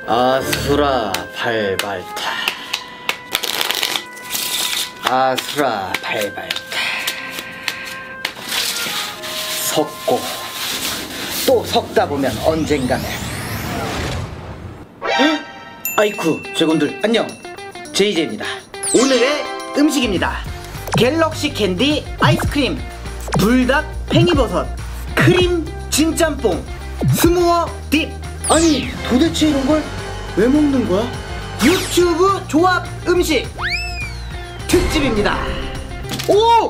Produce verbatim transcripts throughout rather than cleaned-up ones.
아수라 발발타, 아수라 발발타. 섞고 또 섞다 보면 언젠가는. 응? 아이쿠, 제군들 안녕, 제이제이입니다. 오늘의 음식입니다. 갤럭시 캔디 아이스크림, 불닭 팽이버섯, 크림 진짬뽕, 스모어 딥. 아니 도대체 이런 걸 왜 먹는 거야? 유튜브 조합 음식 특집입니다. 오!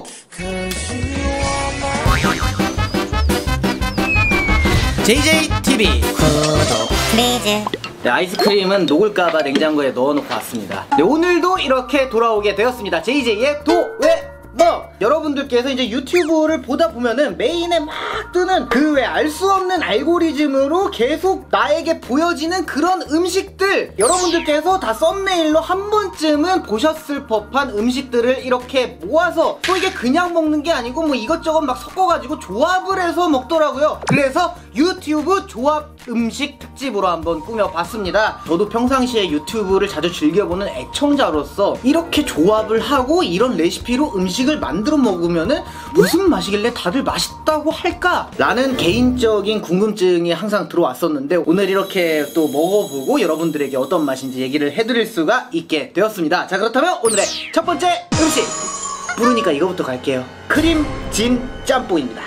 제이제이티비 구독 플리즈. 네, 아이스크림은 녹을까봐 냉장고에 넣어놓고 왔습니다. 네, 오늘도 이렇게 돌아오게 되었습니다. 제이제이의 도외 너! 여러분들께서 이제 유튜브를 보다 보면은 메인에 막 뜨는 그 외 알 수 없는 알고리즘으로 계속 나에게 보여지는 그런 음식들, 여러분들께서 다 썸네일로 한 번쯤은 보셨을 법한 음식들을 이렇게 모아서, 또 이게 그냥 먹는 게 아니고 뭐 이것저것 막 섞어가지고 조합을 해서 먹더라고요. 그래서 유튜브 조합 음식 특집으로 한번 꾸며봤습니다. 저도 평상시에 유튜브를 자주 즐겨보는 애청자로서 이렇게 조합을 하고 이런 레시피로 음식을 만들어 먹으면은 무슨 맛이길래 다들 맛있다고 할까? 라는 개인적인 궁금증이 항상 들어왔었는데, 오늘 이렇게 또 먹어보고 여러분들에게 어떤 맛인지 얘기를 해드릴 수가 있게 되었습니다. 자, 그렇다면 오늘의 첫 번째 음식, 부르니까 이거부터 갈게요. 크림 진 짬뽕입니다.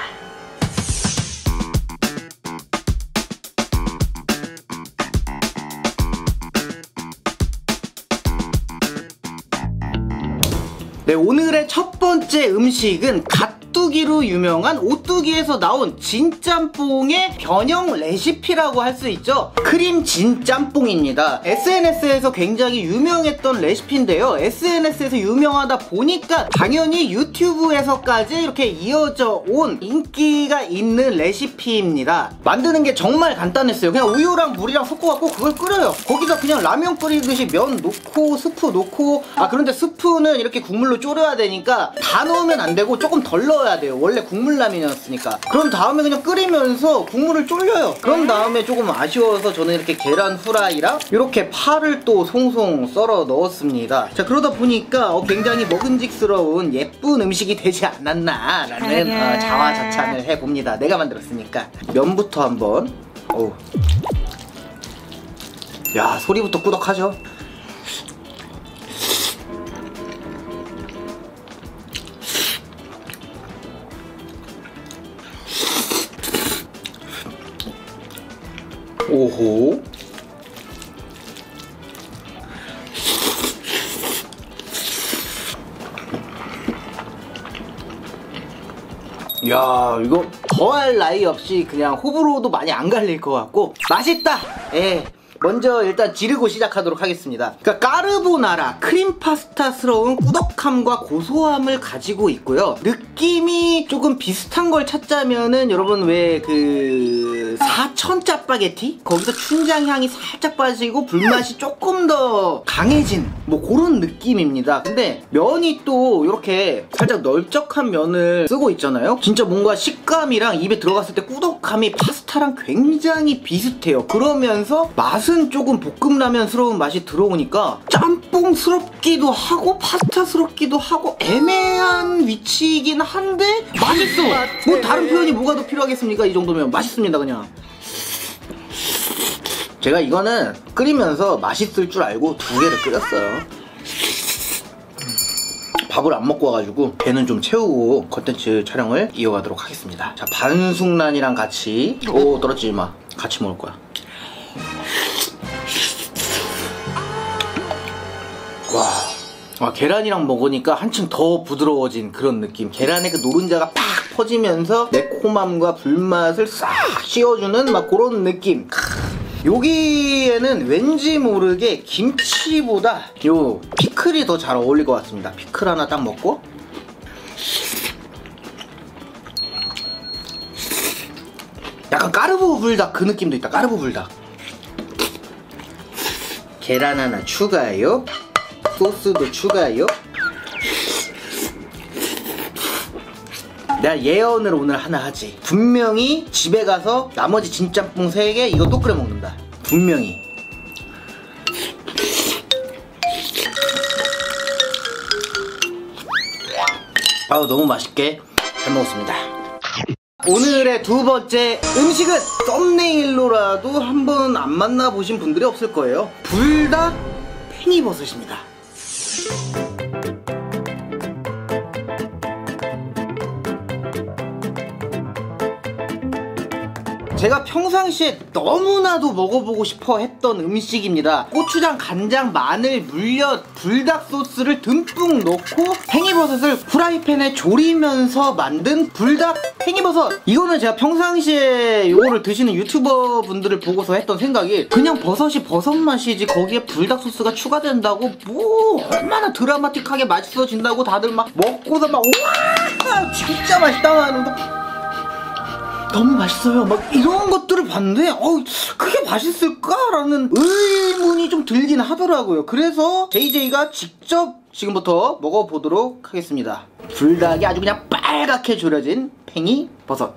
네, 오늘의 첫 번째 음식은 갓두기로 유명한 오뚜기에서 나온 진짬뽕의 변형 레시피라고 할 수 있죠. 크림 진짬뽕입니다. 에스엔에스에서 굉장히 유명했던 레시피인데요, 에스엔에스에서 유명하다 보니까 당연히 유튜브에서까지 이렇게 이어져 온 인기가 있는 레시피입니다. 만드는 게 정말 간단했어요. 그냥 우유랑 물이랑 섞어갖고 그걸 끓여요. 거기다 그냥 라면 끓이듯이 면 넣고 스프 넣고, 아 그런데 스프는 이렇게 국물로 졸여야 되니까 다 넣으면 안 되고 조금 덜 넣어야 돼요. 원래 국물라면이었으니까. 그런 다음에 그냥 끓이면서 국물을 졸여요. 그런 다음에 조금 아쉬워서 저는 이렇게 계란 후라이랑 이렇게 파를 또 송송 썰어 넣었습니다. 자, 그러다 보니까 어, 굉장히 먹음직스러운 예쁜 음식이 되지 않았나 라는 어, 자화자찬을 해봅니다. 내가 만들었으니까. 면부터 한번. 어우. 야, 소리부터 꾸덕하죠? 오호. 야, 이거 더할 나위 없이 그냥 호불호도 많이 안 갈릴 것 같고 맛있다. 예. 먼저 일단 지르고 시작하도록 하겠습니다. 그러니까 까르보나라 크림 파스타스러운 꾸덕함과 고소함을 가지고 있고요. 느낌이 조금 비슷한 걸 찾자면은, 여러분 왜 그 사천 짜파게티? 거기서 춘장 향이 살짝 빠지고 불맛이 조금 더 강해진 뭐 그런 느낌입니다. 근데 면이 또 이렇게 살짝 널쩍한 면을 쓰고 있잖아요. 진짜 뭔가 식감이랑 입에 들어갔을 때 꾸덕함이 파스타랑 굉장히 비슷해요. 그러면서 맛은 조금 볶음라면스러운 맛이 들어오니까 짬뽕스럽기도 하고 파스타스럽기도 하고 애매한 위치이긴 한데 맛있어. 뭐 다른 표현이 뭐가 더 필요하겠습니까? 이 정도면 맛있습니다. 그냥 제가 이거는 끓이면서 맛있을 줄 알고 두 개를 끓였어요. 밥을 안 먹고 와가지고 배는 좀 채우고 컨텐츠 촬영을 이어가도록 하겠습니다. 자, 반숙란이랑 같이, 오 떨어지지 마, 같이 먹을 거야. 와, 아, 계란이랑 먹으니까 한층 더 부드러워진 그런 느낌. 계란의 그 노른자가 팍 퍼지면서 매콤함과 불맛을 싹 씌워주는 막 그런 느낌. 여기에는 왠지 모르게 김치보다 요 피클이 더 잘 어울릴 것 같습니다. 피클 하나 딱 먹고, 약간 까르보 불닭 그 느낌도 있다. 까르보 불닭. 계란 하나 추가요. 소스도 추가요. 내가 예언을 오늘 하나 하지. 분명히 집에 가서 나머지 진짬뽕 세 개 이거 또 끓여 먹는다. 분명히. 아우 너무 맛있게 잘 먹었습니다. 오늘의 두 번째 음식은 썸네일로라도 한번 안 만나보신 분들이 없을 거예요. 불닭 팽이버섯입니다. 제가 평상시에 너무나도 먹어보고 싶어 했던 음식입니다. 고추장, 간장, 마늘, 물엿, 불닭 소스를 듬뿍 넣고 팽이버섯을 후라이팬에 졸이면서 만든 불닭 팽이버섯. 이거는 제가 평상시에 이거를 드시는 유튜버 분들을 보고서 했던 생각이, 그냥 버섯이 버섯 맛이지 거기에 불닭 소스가 추가된다고 뭐 얼마나 드라마틱하게 맛있어진다고 다들 막 먹고서 막 우와 진짜 맛있다 하는데 너무 맛있어요 막 이런 것들을 봤는데 어 그게 맛있을까라는 의문이 좀 들긴 하더라고요. 그래서 제이제이가 직접 지금부터 먹어보도록 하겠습니다. 불닭이 아주 그냥 빨갛게 졸여진 팽이버섯.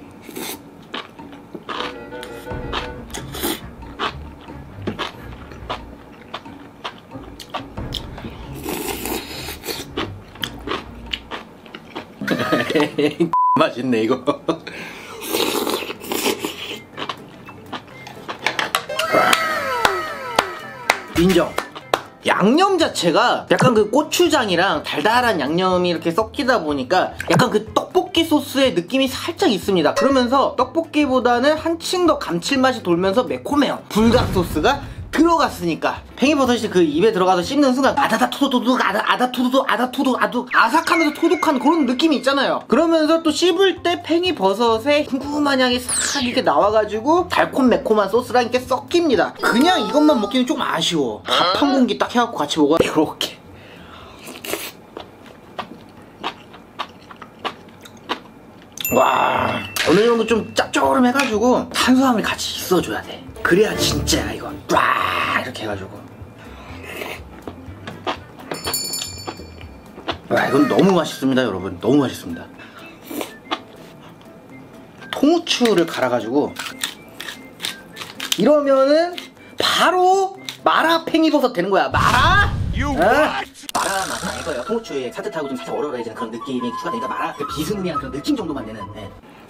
맛있네 이거. 인정. 양념 자체가 약간 그 고추장이랑 달달한 양념이 이렇게 섞이다 보니까 약간 그 떡볶이 소스의 느낌이 살짝 있습니다. 그러면서 떡볶이보다는 한층 더 감칠맛이 돌면서 매콤해요. 불닭 소스가 들어갔으니까. 팽이버섯이 그 입에 들어가서 씹는 순간 아다다 토도도둑 아다 아다 토도도 아다 토도 아두 아삭하면서 토독한 그런 느낌이 있잖아요. 그러면서 또 씹을 때 팽이버섯의 궁금한 향이 싹 이렇게 나와가지고 달콤 매콤한 소스랑 이렇게 섞입니다. 그냥 이것만 먹기는 좀 아쉬워. 밥 한 공기 딱 해갖고 같이 먹어야 이렇게. 와 어느 정도 좀 짭조름해가지고 탄수화물이 같이 있어줘야 돼. 그래야 진짜야 이거. 와 이렇게 해가지고 와 이건 너무 맛있습니다 여러분. 너무 맛있습니다. 통후추를 갈아가지고 이러면은 바로 마라 팽이버섯 되는 거야. 마라? 어? 마라 맛은 아닐 거예요. 통후추에 산뜻하고 좀 살짝 얼얼해지는 그런 느낌이 추가되니까 마라 그 비스무리한 그런 느낌 정도만 내는. 네.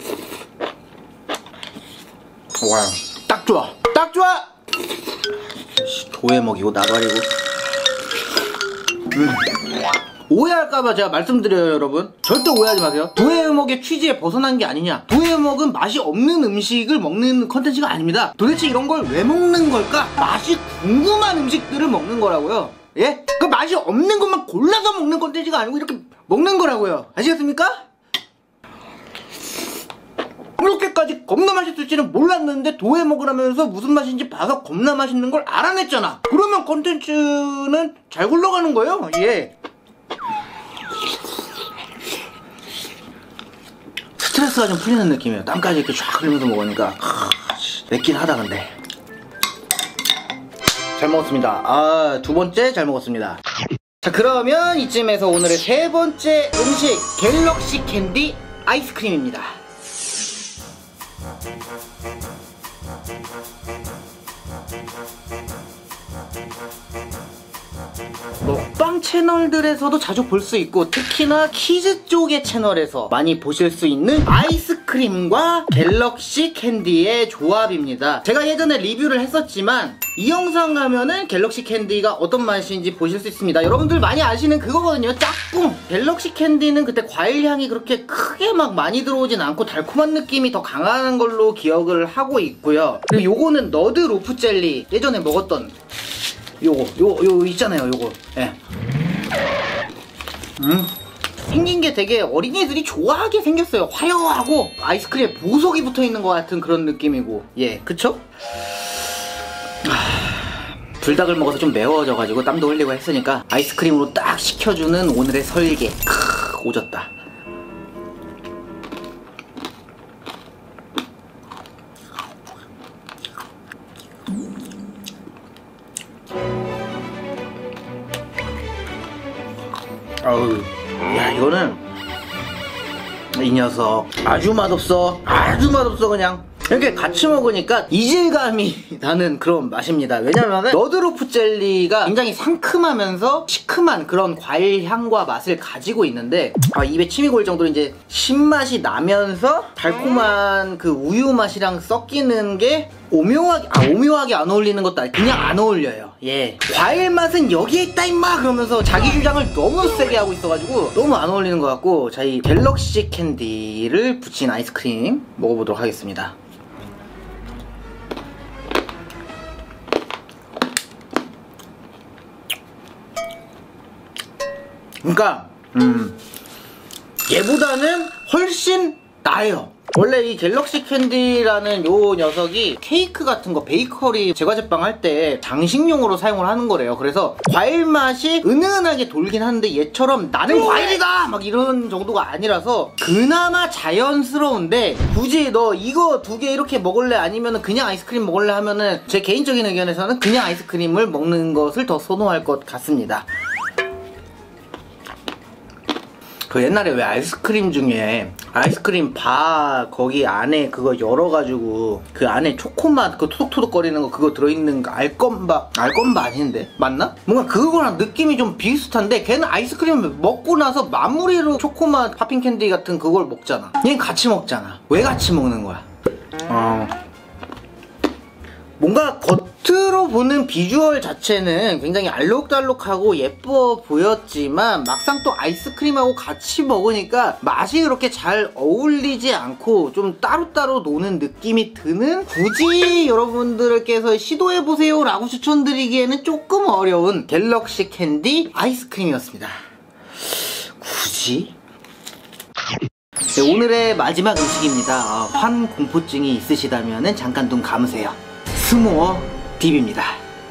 와 딱 좋아 딱 좋아. 도에 먹이고 나발이고. 음. 오해할까봐 제가 말씀드려요 여러분. 절대 오해하지 마세요. 도해음악의 취지에 벗어난 게 아니냐. 도해음악은 맛이 없는 음식을 먹는 컨텐츠가 아닙니다. 도대체 이런 걸 왜 먹는 걸까? 맛이 궁금한 음식들을 먹는 거라고요. 예? 그 맛이 없는 것만 골라서 먹는 컨텐츠가 아니고 이렇게 먹는 거라고요. 아시겠습니까? 이렇게까지 겁나 맛있을지는 몰랐는데 도해 먹으라면서 무슨 맛인지 봐서 겁나 맛있는 걸 알아냈잖아. 그러면 컨텐츠는 잘 굴러가는 거예요. 예. 스트레스가 좀 풀리는 느낌이에요. 땀까지 이렇게 쫙 흘리면서 먹으니까 맵긴 하다. 근데 잘 먹었습니다. 아, 두 번째 잘 먹었습니다. 자 그러면 이쯤에서 오늘의 세 번째 음식 갤럭시 캔디 아이스크림입니다. 먹방 채널들에서도 자주 볼 수 있고 특히나 키즈 쪽의 채널에서 많이 보실 수 있는 아이스크림과 갤럭시 캔디의 조합입니다. 제가 예전에 리뷰를 했었지만 이 영상 가면은 갤럭시 캔디가 어떤 맛인지 보실 수 있습니다. 여러분들 많이 아시는 그거거든요. 짝꿍! 갤럭시 캔디는 그때 과일 향이 그렇게 크게 막 많이 들어오진 않고 달콤한 느낌이 더 강한 걸로 기억을 하고 있고요. 그리고 요거는 너드 로프 젤리, 예전에 먹었던 요거 요 요 있잖아요 요거. 예. 음 생긴 게 되게 어린이들이 좋아하게 생겼어요. 화려하고 아이스크림에 보석이 붙어있는 것 같은 그런 느낌이고. 예 그쵸? 아, 불닭을 먹어서 좀 매워져가지고 땀도 흘리고 했으니까 아이스크림으로 딱 식혀주는 오늘의 설계. 크 오졌다. 아우, 야 이거는 이 녀석 아주 맛없어. 아주 맛없어 그냥. 이렇게 같이 먹으니까 이질감이 나는 그런 맛입니다. 왜냐면은 너드로프 젤리가 굉장히 상큼하면서 시큼한 그런 과일 향과 맛을 가지고 있는데 아, 입에 침이 고일 정도로 이제 신맛이 나면서 달콤한 그 우유 맛이랑 섞이는 게 오묘하게 아 오묘하게 안 어울리는 것도 아니고 그냥 안 어울려요. 예, 과일 맛은 여기에 있다 임마 그러면서 자기 주장을 너무 세게 하고 있어가지고 너무 안 어울리는 것 같고, 자, 이 갤럭시 캔디를 붙인 아이스크림 먹어보도록 하겠습니다. 그러니까 음 얘보다는 훨씬 나아요. 원래 이 갤럭시 캔디라는 요 녀석이 케이크 같은 거 베이커리 제과제빵 할 때 장식용으로 사용을 하는 거래요. 그래서 과일 맛이 은은하게 돌긴 하는데 얘처럼 나는 과일이다 막 이런 정도가 아니라서 그나마 자연스러운데, 굳이 너 이거 두 개 이렇게 먹을래 아니면 그냥 아이스크림 먹을래 하면은 제 개인적인 의견에서는 그냥 아이스크림을 먹는 것을 더 선호할 것 같습니다. 그 옛날에 왜 아이스크림 중에 아이스크림 바 거기 안에 그거 열어가지고 그 안에 초코맛 그 토독토독 거리는 거 그거 들어있는 거 알껌바 알껌바 아닌데 맞나? 뭔가 그거랑 느낌이 좀 비슷한데 걔는 아이스크림 먹고 나서 마무리로 초코맛 팝핑 캔디 같은 그걸 먹잖아. 얘는 같이 먹잖아. 왜 같이 먹는 거야? 어... 뭔가 겉으로 보는 비주얼 자체는 굉장히 알록달록하고 예뻐 보였지만 막상 또 아이스크림하고 같이 먹으니까 맛이 그렇게 잘 어울리지 않고 좀 따로따로 노는 느낌이 드는, 굳이 여러분들께서 시도해보세요 라고 추천드리기에는 조금 어려운 갤럭시 캔디 아이스크림이었습니다. 굳이? 네, 오늘의 마지막 음식입니다. 어, 환공포증이 있으시다면 잠깐 눈 감으세요. 스모어 딥입니다.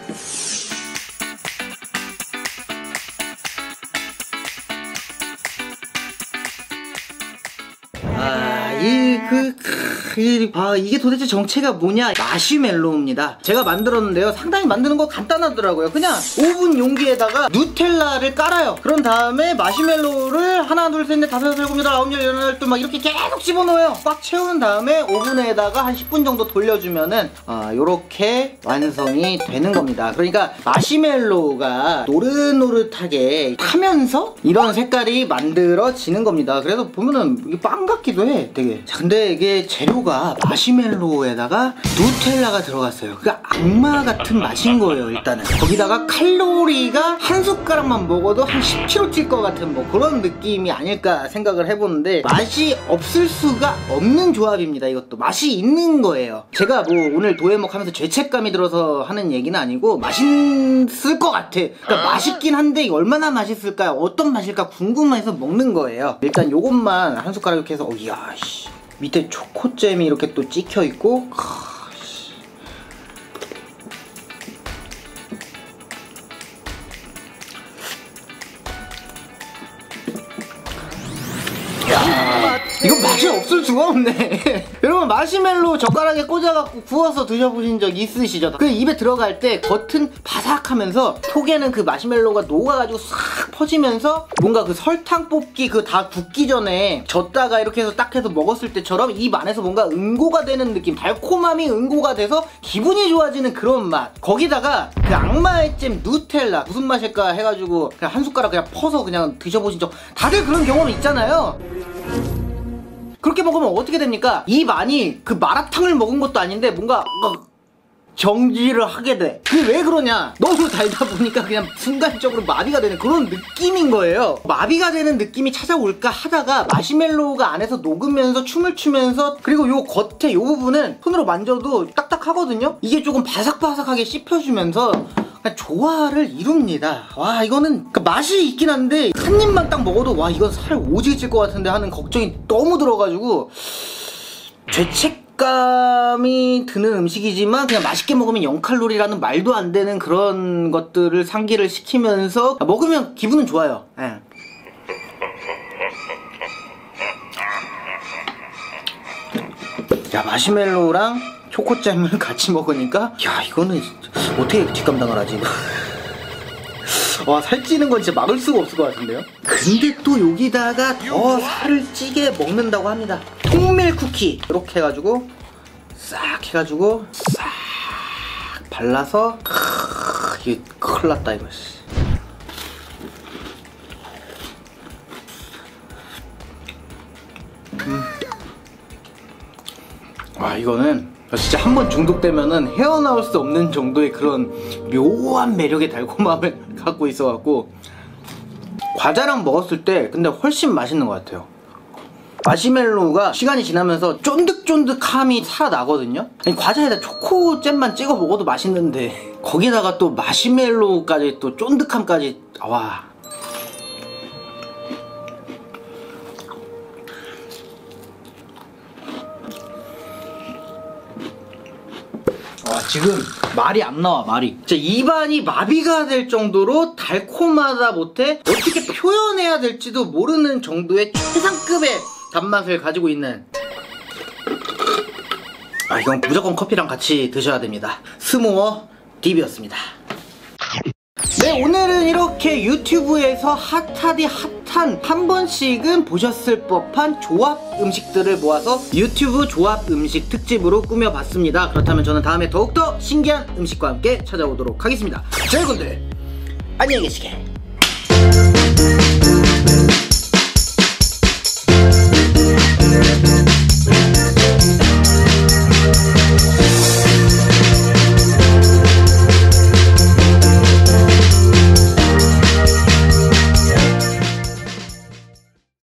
아, 이, 그, 이, 아, 이게 도대체 정체가 뭐냐? 마시멜로우입니다. 제가 만들었는데요. 상당히 만드는 거 간단하더라고요. 그냥 오븐 용기에다가 누텔라를 깔아요. 그런 다음에 마시멜로우를 하나, 둘, 셋, 넷, 다섯, 여섯, 일곱, 여덟, 아홉, 열, 열하나, 열둘 막 이렇게 계속 집어넣어요. 꽉 채운 다음에 오븐에다가 한 십 분 정도 돌려주면은, 어, 요렇게 완성이 되는 겁니다. 그러니까 마시멜로우가 노릇노릇하게 타면서 이런 색깔이 만들어지는 겁니다. 그래서 보면은 이게 빵 같기도 해, 되게. 자, 근데 이게 재료가 마시멜로우에다가 누텔라가 들어갔어요. 그러니까 악마 같은 맛인 거예요. 일단은 거기다가 칼로리가 한 숟가락만 먹어도 한 십 킬로그램 찔 것 같은 뭐 그런 느낌이 아닐까 생각을 해보는데, 맛이 없을 수가 없는 조합입니다. 이것도 맛이 있는 거예요. 제가 뭐 오늘 도해먹 하면서 죄책감이 들어서 하는 얘기는 아니고 맛있을 것 같아. 그러니까 맛있긴 한데 얼마나 맛있을까, 어떤 맛일까 궁금해서 먹는 거예요. 일단 요것만 한 숟가락 이렇게 해서, 어, 이야, 씨. 밑에 초코잼이 이렇게 또 찍혀 있고, 야, 이거 맛이 없을 수가 없네. 여러분, 마시멜로 젓가락에 꽂아갖고 구워서 드셔보신 적 있으시죠? 그 입에 들어갈 때 겉은 바삭하면서 속에는 그 마시멜로가 녹아가지고 싹 퍼지면서 뭔가 그 설탕 뽑기 그 다 굳기 전에 젓다가 이렇게 해서 딱 해서 먹었을 때처럼 입 안에서 뭔가 응고가 되는 느낌, 달콤함이 응고가 돼서 기분이 좋아지는 그런 맛. 거기다가 그 악마의 잼 누텔라 무슨 맛일까 해가지고 그냥 한 숟가락 그냥 퍼서 그냥 드셔보신 적 다들 그런 경험이 있잖아요. 그렇게 먹으면 어떻게 됩니까? 입 안이 그 마라탕을 먹은 것도 아닌데 뭔가 정지를 하게 돼. 그게 왜 그러냐? 너무 달다 보니까 그냥 순간적으로 마비가 되는 그런 느낌인 거예요. 마비가 되는 느낌이 찾아올까 하다가 마시멜로우가 안에서 녹으면서 춤을 추면서, 그리고 요 겉에 요 부분은 손으로 만져도 딱딱하거든요? 이게 조금 바삭바삭하게 씹혀주면서 그냥 조화를 이룹니다. 와, 이거는 그 맛이 있긴 한데 한 입만 딱 먹어도 와, 이건 살 오지게 찔 것 같은데 하는 걱정이 너무 들어가지고 죄책감이 드는 음식이지만 그냥 맛있게 먹으면 영 칼로리라는 말도 안 되는 그런 것들을 상기를 시키면서 먹으면 기분은 좋아요. 예. 야, 마시멜로우랑 초코잼을 같이 먹으니까 야, 이거는 어떻게 뒷감당을 하지? 와, 살찌는 건 진짜 막을 수가 없을 것 같은데요? 근데 또 여기다가 더 살을 찌게 먹는다고 합니다. 통밀 쿠키 이렇게 해가지고 싹 해가지고 싹 발라서 크으, 이게 큰일 났다 이거. 음. 와 이거는 진짜 한 번 중독되면은 헤어나올 수 없는 정도의 그런 묘한 매력의 달콤함을 갖고 있어갖고 과자랑 먹었을 때 근데 훨씬 맛있는 것 같아요. 마시멜로우가 시간이 지나면서 쫀득쫀득함이 살아나거든요. 아니, 과자에다 초코잼만 찍어 먹어도 맛있는데 거기다가 또 마시멜로우까지 또 쫀득함까지. 와 와 지금 말이 안 나와. 말이 진짜 입안이 마비가 될 정도로 달콤하다 못해 어떻게 표현해야 될지도 모르는 정도의 최상급의 단맛을 가지고 있는. 아 이건 무조건 커피랑 같이 드셔야 됩니다. 스모어 딥이었습니다. 네 오늘은 이렇게 유튜브에서 핫하디 핫한 한 번씩은 보셨을 법한 조합 음식들을 모아서 유튜브 조합 음식 특집으로 꾸며봤습니다. 그렇다면 저는 다음에 더욱더 신기한 음식과 함께 찾아오도록 하겠습니다. 자 여러분들 안녕히 계시게.